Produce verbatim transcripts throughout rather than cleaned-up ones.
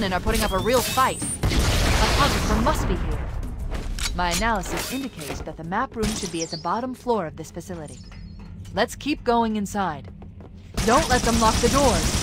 Covenant are putting up a real fight. A photographer must be here. My analysis indicates that the map room should be at the bottom floor of this facility. Let's keep going inside. Don't let them lock the doors.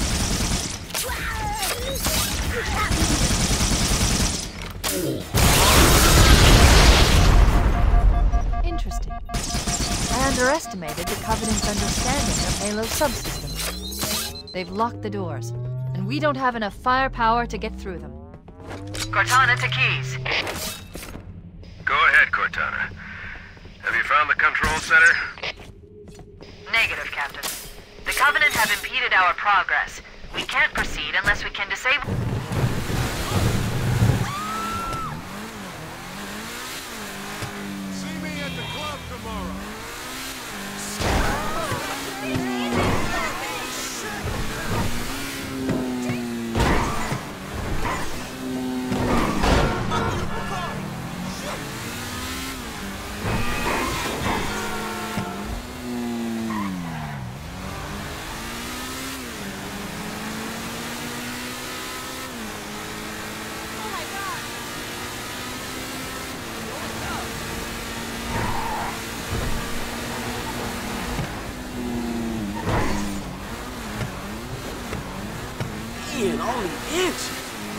Interesting. I underestimated the Covenant's understanding of Halo's subsystems. They've locked the doors, and we don't have enough firepower to get through them. Cortana to Keys. Go ahead, Cortana. Have you found the control center? Negative, Captain. The Covenant have impeded our progress. We can't proceed unless we can disable... See me at the club tomorrow. Ian, only inches.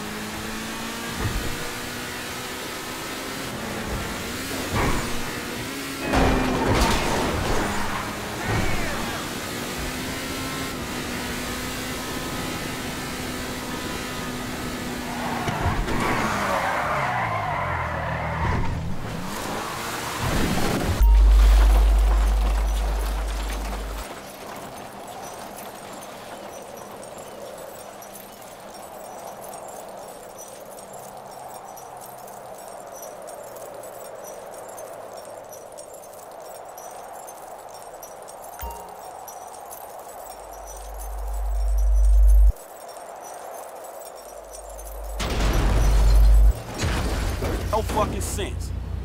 No fucking sense.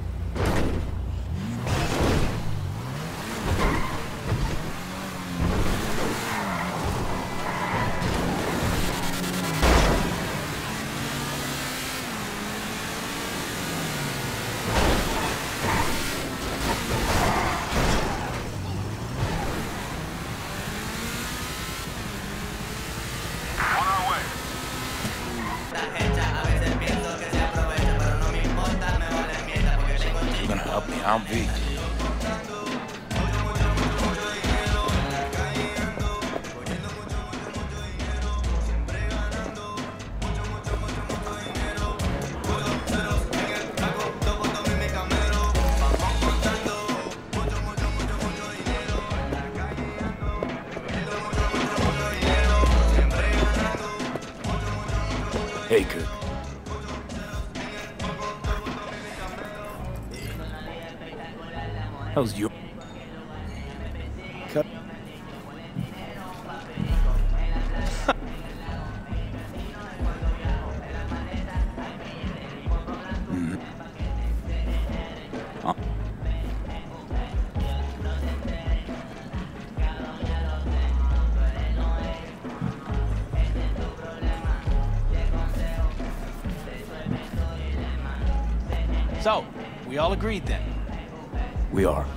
I'm V. Hey, Kirk. How's your cut? Mm-hmm. Huh? So, we all agreed then? We are.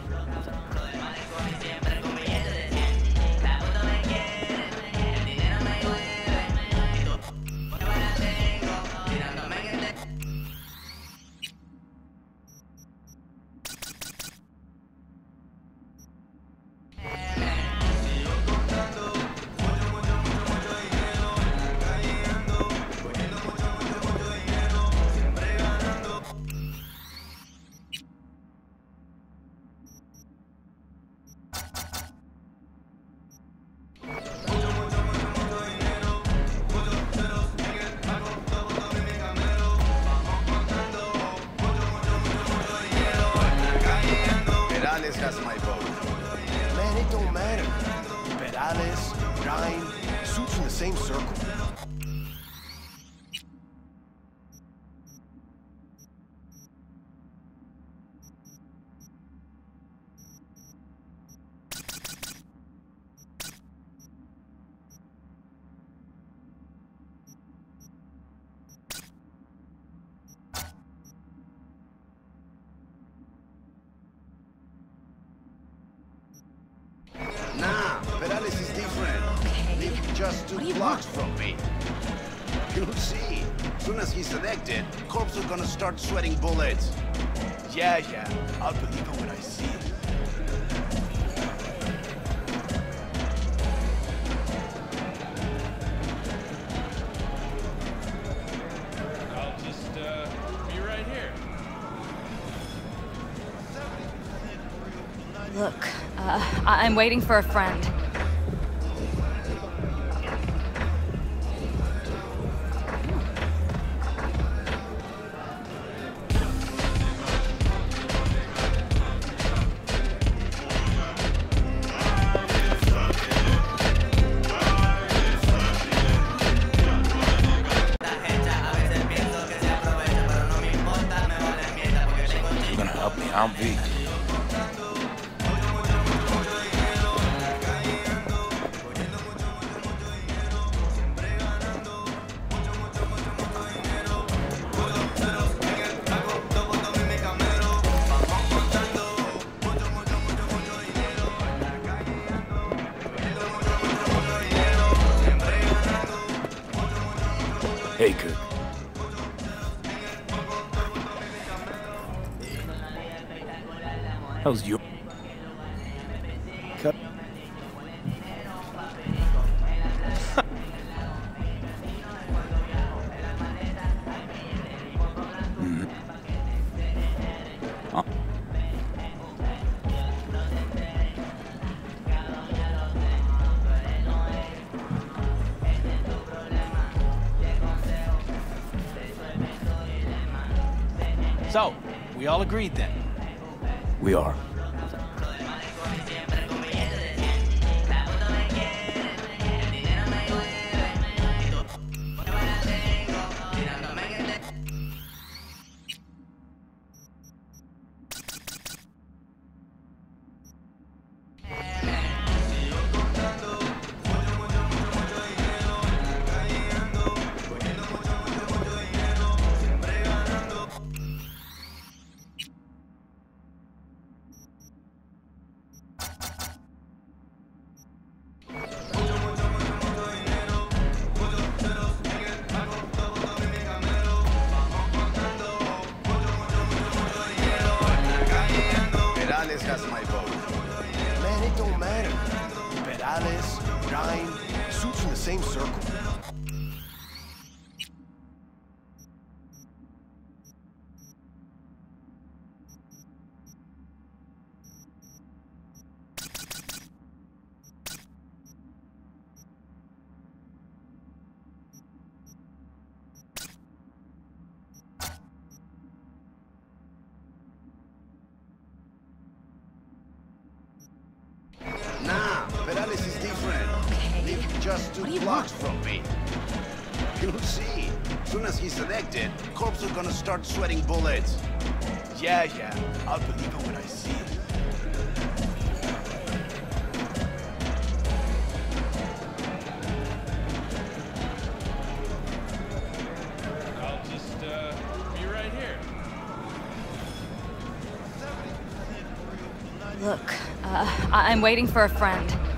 Has my vote. Man, it don't matter. Perales, Ryan, suits in the same circle. just two blocks from me. You'll see. Soon as he's elected, corps are gonna start sweating bullets. Yeah, yeah. I'll believe it when I see it. I'll just, uh, be right here. Look, uh, I- I'm waiting for a friend. You're gonna help me. I'm V. Hey, Kirk. How's your... Cut. mm. Huh? So, we all agreed then. We are. Perales has my vote. Man, it don't matter. Perales, Ryan, suits in the same circle. Nah, Perales is different. Live just two blocks from me. You'll see. Soon as he's elected, corps are gonna start sweating bullets. Yeah, yeah. I'll believe it when I see it. I'll just, uh, be right here. Look, uh, I- I'm waiting for a friend.